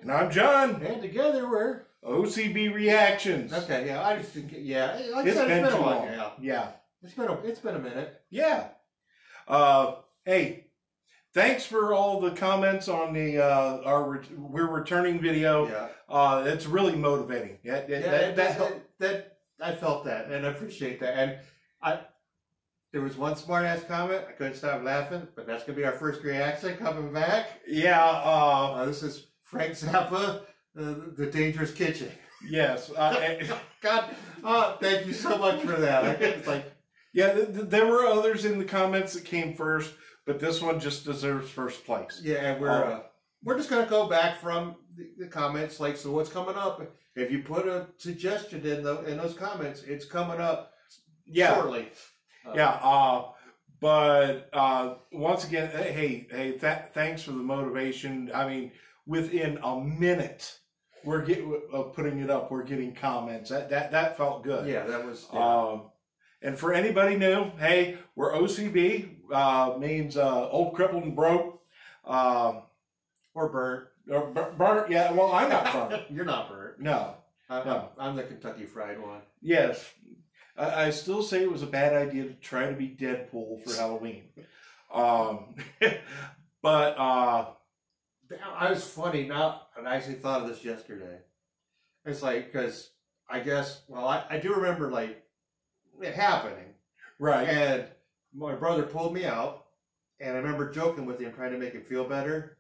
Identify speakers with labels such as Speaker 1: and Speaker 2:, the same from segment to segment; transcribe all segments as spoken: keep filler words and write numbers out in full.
Speaker 1: And I'm John.
Speaker 2: And together we're
Speaker 1: O C B Reactions.
Speaker 2: Okay, yeah, I just think, yeah, like
Speaker 1: It's
Speaker 2: I said,
Speaker 1: been
Speaker 2: it's been
Speaker 1: too
Speaker 2: a while.
Speaker 1: long.
Speaker 2: Yeah.
Speaker 1: Yeah.
Speaker 2: It's been a, it's been a minute.
Speaker 1: Yeah. Uh, hey, thanks for all the comments on the uh, our ret we're returning video.
Speaker 2: Yeah.
Speaker 1: Uh, it's really motivating. Yeah, that,
Speaker 2: Yeah,
Speaker 1: that,
Speaker 2: that,
Speaker 1: that,
Speaker 2: that, that I felt that, and I appreciate that. And I, there was one smart ass comment. I couldn't stop laughing, but that's gonna be our first reaction coming back.
Speaker 1: yeah. Uh,
Speaker 2: Uh, this is Frank Zappa, uh, The Dangerous Kitchen.
Speaker 1: yes. Uh,
Speaker 2: God, oh, thank you so much for that. I think it's like,
Speaker 1: yeah, th th there were others in the comments that came first, but this one just deserves first place.
Speaker 2: yeah, and we're uh, we're just gonna go back from the, the comments. Like, so what's coming up? If you put a suggestion in the in those comments, it's coming up
Speaker 1: Yeah.
Speaker 2: shortly. Uh,
Speaker 1: Yeah, uh, but uh, once again, hey, hey, th thanks for the motivation. I mean, within a minute, we're getting uh, putting it up. We're getting comments. That that that felt good.
Speaker 2: Yeah, that was. Yeah.
Speaker 1: Um, and for anybody new, hey, we're O C B. Uh, means uh, old, crippled, and broke. Um,
Speaker 2: or burnt.
Speaker 1: or bur- burnt. Yeah. Well, I'm not burnt.
Speaker 2: You're not burnt.
Speaker 1: No.
Speaker 2: I'm,
Speaker 1: No.
Speaker 2: I'm the Kentucky Fried one.
Speaker 1: Yes. I, I still say it was a bad idea to try to be Deadpool for Halloween. Um, but uh,
Speaker 2: I was funny now, and I actually thought of this yesterday. It's like, because I guess, well, I, I do remember like it happening,
Speaker 1: right.
Speaker 2: and my brother pulled me out, and I remember joking with him, trying to make him feel better.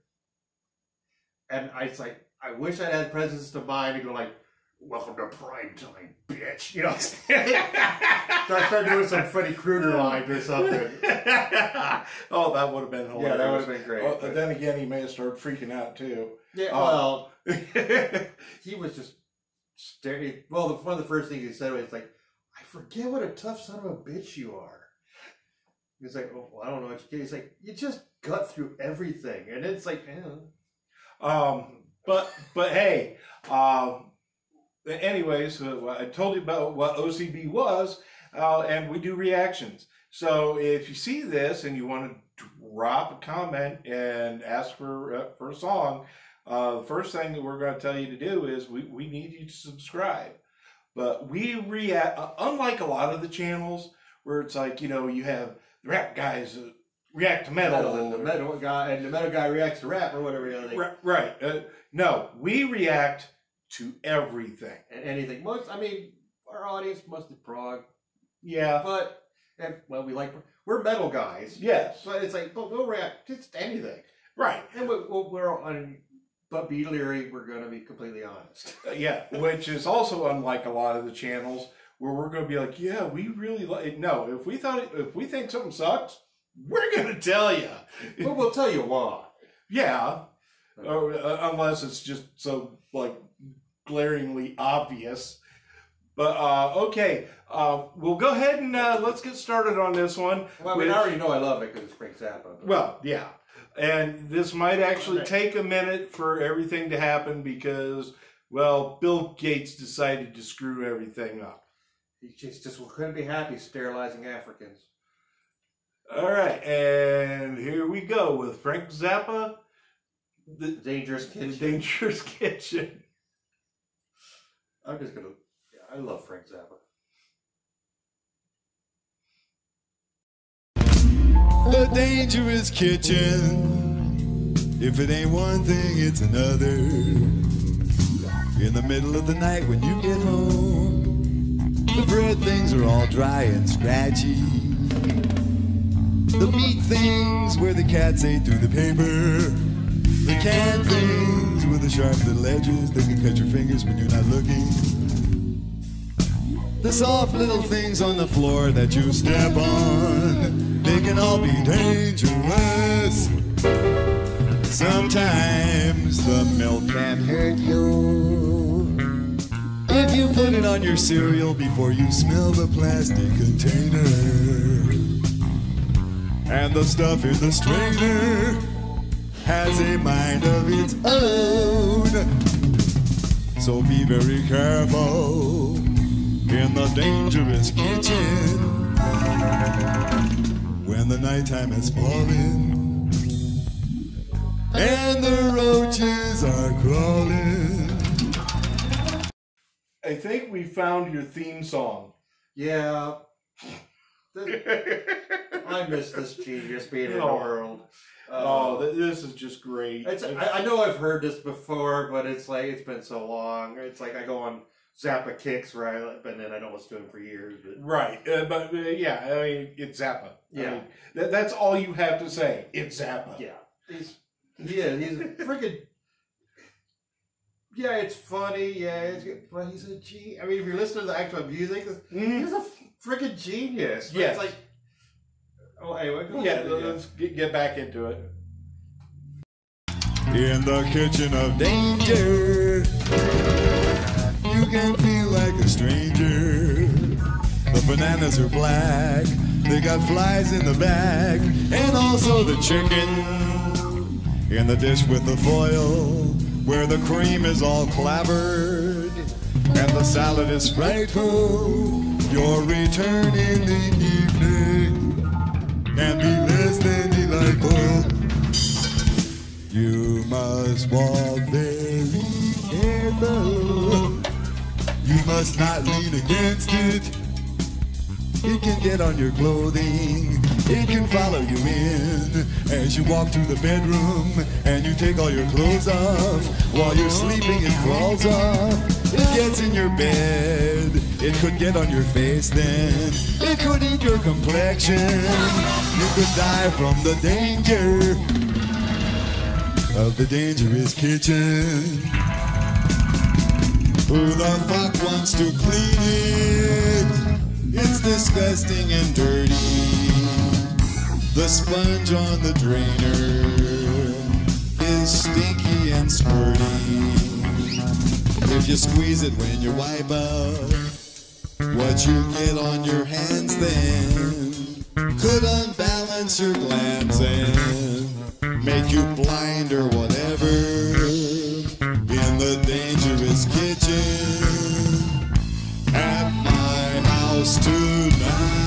Speaker 2: And I was like, I wish I had presence of mind to go like, "Welcome to prime time, bitch," you know. So I started doing some Freddy Krueger lines or something.
Speaker 1: Oh, that would have been hilarious.
Speaker 2: Yeah, that would have been great.
Speaker 1: Well, then again, he may have started freaking out too.
Speaker 2: Yeah,
Speaker 1: Oh.
Speaker 2: well, he was just staring. Well, the, one of the first things he said was like, "I forget what a tough son of a bitch you are." He's like, "Oh, well, I don't know what you get." He's like, "You just gut through everything," and it's like, eh.
Speaker 1: um, but but hey, um, anyways, uh, I told you about what O C B was, uh, and we do reactions. So if you see this and you want to drop a comment and ask for uh, for a song, uh, the first thing that we're going to tell you to do is we, we need you to subscribe. But we react, uh, unlike a lot of the channels where it's like, you know, you have the rap guys uh, react to metal,
Speaker 2: metal and the metal guy and the metal guy reacts to rap or whatever. You know, they,
Speaker 1: right? right. Uh, no, we react to everything.
Speaker 2: and anything. Most, I mean, our audience mostly prog,
Speaker 1: Yeah.
Speaker 2: but and, well, we like we're metal guys.
Speaker 1: Yes.
Speaker 2: So it's like, but we'll react to just anything.
Speaker 1: Right.
Speaker 2: And we, we'll, we're on, but be leery. We're going to be completely honest.
Speaker 1: Uh, yeah. Which is also unlike a lot of the channels where we're going to be like, yeah, we really like. No, if we thought, if we think something sucks, we're going to tell you.
Speaker 2: But we'll tell you why.
Speaker 1: Yeah. Or, uh, unless it's just so like glaringly obvious. But uh, okay, uh, we'll go ahead and uh, let's get started on this one.
Speaker 2: Well, I mean,
Speaker 1: which-
Speaker 2: I already know I love it because it's Frank Zappa. But.
Speaker 1: Well, yeah. And this might actually
Speaker 2: Okay.
Speaker 1: take a minute for everything to happen because, well, Bill Gates decided to screw everything up.
Speaker 2: He just, just couldn't be happy sterilizing Africans.
Speaker 1: All right, and here we go with Frank Zappa,
Speaker 2: The Dangerous
Speaker 1: The
Speaker 2: Kitchen.
Speaker 1: Dangerous Kitchen.
Speaker 2: I'm just gonna. Yeah, I love Frank Zappa.
Speaker 3: The Dangerous Kitchen. If it ain't one thing, it's another. In the middle of the night when you get home, the bread things are all dry and scratchy. The meat things where the cats ate through the paper. The canned things with the sharp little edges that can cut your fingers when you're not looking. The soft little things on the floor that you step on, they can all be dangerous. Sometimes the milk can hurt you if you put it on your cereal before you smell the plastic container. And the stuff in the strainer has a mind of its own. So be very careful in the dangerous kitchen when the nighttime has fallen and the roaches are crawling.
Speaker 1: I think we found your theme song.
Speaker 2: Yeah. I miss this genius being in the
Speaker 1: Oh.
Speaker 2: world.
Speaker 1: Oh,
Speaker 2: Uh,
Speaker 1: th- this is just great.
Speaker 2: it's, I, I know I've heard this before, but it's like it's been so long. It's like I go on Zappa Kicks, right? And then I don't listen to him for years. But
Speaker 1: Right, uh, but uh, yeah, I mean, it's Zappa. I
Speaker 2: Yeah.
Speaker 1: mean, that, that's all you have to say. It's Zappa.
Speaker 2: yeah, he's yeah, he's a freaking. Yeah, it's funny. Yeah, it's good, but he's a G. I mean, if you're listening to the actual music,
Speaker 1: Mhm.
Speaker 2: he's a freaking genius. But
Speaker 1: Yes.
Speaker 2: It's like. Oh, anyway, go
Speaker 1: Yeah,
Speaker 2: ahead.
Speaker 1: let's get, get back into it.
Speaker 3: In the kitchen of danger, you can feel like a stranger. The bananas are black, they got flies in the bag, and also the chicken in the dish with the foil, where the cream is all clabbered, and the salad is frightful. Your return in the evening can be less than delightful. You must walk very careful. You must not lean against it. It can get on your clothing. It can follow you in as you walk through the bedroom and you take all your clothes off. While you're sleeping, it crawls off. It gets in your bed. It could get on your face then. It could eat your complexion. You could die from the danger of the dangerous kitchen. Who the fuck wants to clean it? It's disgusting and dirty. The sponge on the drainer is stinky and squirty. If you squeeze it when you wipe out, what you get on your hands then could unbalance your glands and make you blind or whatever. In the dangerous kitchen at my house tonight.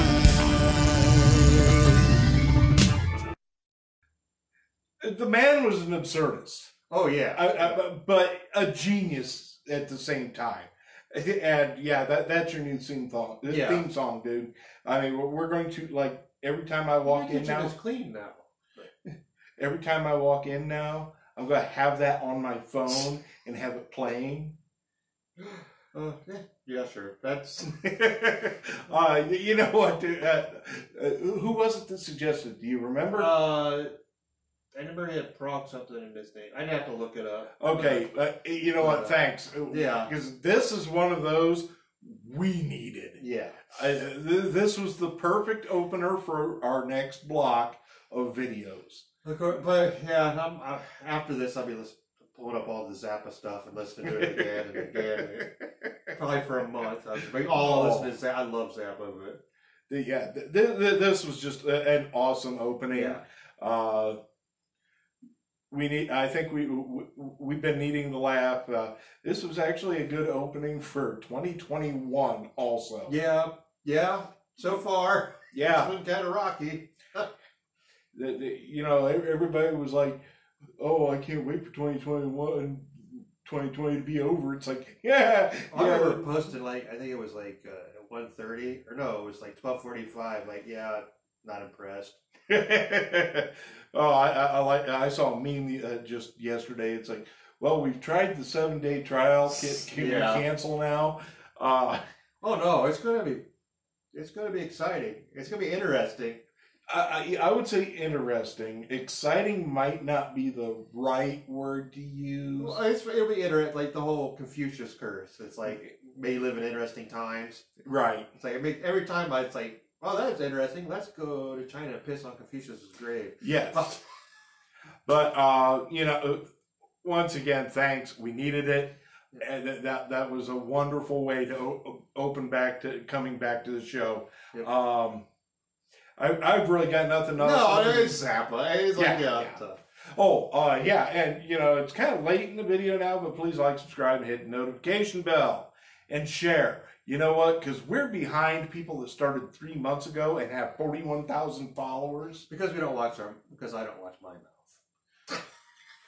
Speaker 1: The man was an absurdist,
Speaker 2: Oh yeah.
Speaker 1: I, I, but a genius at the same time. And yeah, that that's your new theme song,
Speaker 2: Yeah.
Speaker 1: theme song, dude. I mean, we're, we're going to, like, every time I walk
Speaker 2: Your
Speaker 1: in
Speaker 2: kitchen
Speaker 1: now,
Speaker 2: is clean now.
Speaker 1: every time I walk in now, I'm going to have that on my phone and have it playing.
Speaker 2: Uh, yeah, yeah, sure. That's
Speaker 1: uh, you know what, dude? Uh, uh, who was it that suggested? Do you remember?
Speaker 2: uh, I remember he had Prague something in his name. I'd have to look it up.
Speaker 1: Okay, uh, you know what?
Speaker 2: Uh,
Speaker 1: Thanks.
Speaker 2: yeah.
Speaker 1: Because this is one of those we needed.
Speaker 2: Yeah.
Speaker 1: I, th- this was the perfect opener for our next block of videos.
Speaker 2: Of course, but yeah, I'm, I, after this, I'll be listening, pulling up all the Zappa stuff and listening to it again and again. Probably for a month. I'll be all
Speaker 1: Oh.
Speaker 2: listening to Zappa. I love Zappa, but
Speaker 1: The- yeah, th- th- th- this was just a- an awesome opening.
Speaker 2: yeah.
Speaker 1: Uh, we need. I think we, we we've been needing the laugh. Uh, this was actually a good opening for twenty twenty-one. Also,
Speaker 2: Yeah, yeah. So far,
Speaker 1: yeah.
Speaker 2: it's been kind of rocky.
Speaker 1: The, the, you know, ev- everybody was like, "Oh, I can't wait for twenty twenty-one, twenty twenty to be over." It's like, yeah,
Speaker 2: I
Speaker 1: yeah.
Speaker 2: remember posting like I think it was like uh, one thirty or no, it was like twelve forty-five. Like, yeah, not impressed.
Speaker 1: oh, I, I, I like. I saw a meme uh, just yesterday. It's like, well, we've tried the seven day trial. Can, can
Speaker 2: Yeah.
Speaker 1: we cancel now? Uh,
Speaker 2: Oh no, it's gonna be, it's gonna be exciting. It's gonna be interesting.
Speaker 1: I, I I would say interesting. Exciting might not be the right word to use.
Speaker 2: Well, it's, it'll be interesting. Like the whole Confucius curse. It's like may live in interesting times.
Speaker 1: Right.
Speaker 2: It's like I mean, every time I, it's like, oh, that's interesting. Let's go to China and piss on Confucius's grave.
Speaker 1: Yes. But uh, you know, once again, thanks. We needed it, and that that, that was a wonderful way to o- open back to coming back to the show.
Speaker 2: Yep.
Speaker 1: Um, I I've really got nothing else.
Speaker 2: No,
Speaker 1: to-
Speaker 2: it's Zappa. It's like
Speaker 1: Yeah,
Speaker 2: yeah.
Speaker 1: yeah.
Speaker 2: tough.
Speaker 1: Oh, uh, yeah, and you know it's kind of late in the video now, but please like, subscribe, and hit the notification bell, and share. You know what? Because we're behind people that started three months ago and have forty-one thousand followers.
Speaker 2: Because we don't watch our. Because I don't watch my mouth.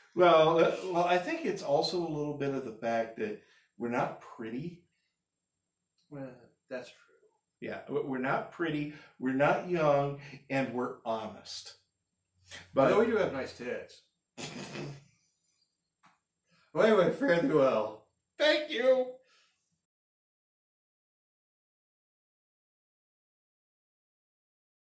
Speaker 1: Well, uh, well, I think it's also a little bit of the fact that we're not pretty.
Speaker 2: Well, that's true.
Speaker 1: Yeah, we're not pretty, we're not young, and we're honest. But
Speaker 2: Although we do have nice tits. Well, anyway, fare thee well.
Speaker 1: thank you.